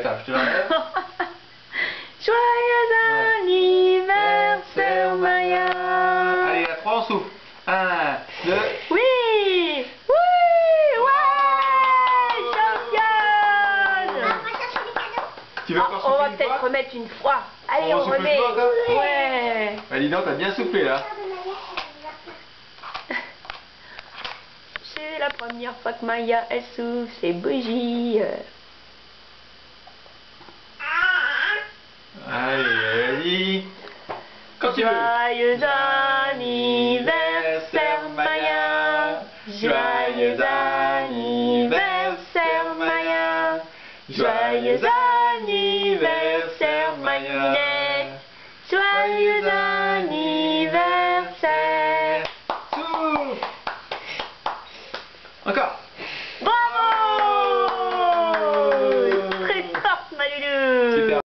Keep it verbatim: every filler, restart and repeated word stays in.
attends, je te l'enlève. Joyeux anniversaire, Maya. Allez, à trois, on souffle. Un, deux. Oui. Oui. Ouais. Championne. Tu veux Ah, encore on va souffler une peut-être fois? remettre une fois. Allez, On on, souffle remet. une fois encore? Ouais. Bah, dis donc, t'as bien soufflé là. C'est la première fois que Maya elle souffle ses bougies. Allez, vas-y. Quand tu veux. Joyeux anniversaire Maya. Joyeux anniversaire Maya. Joyeux anniversaire.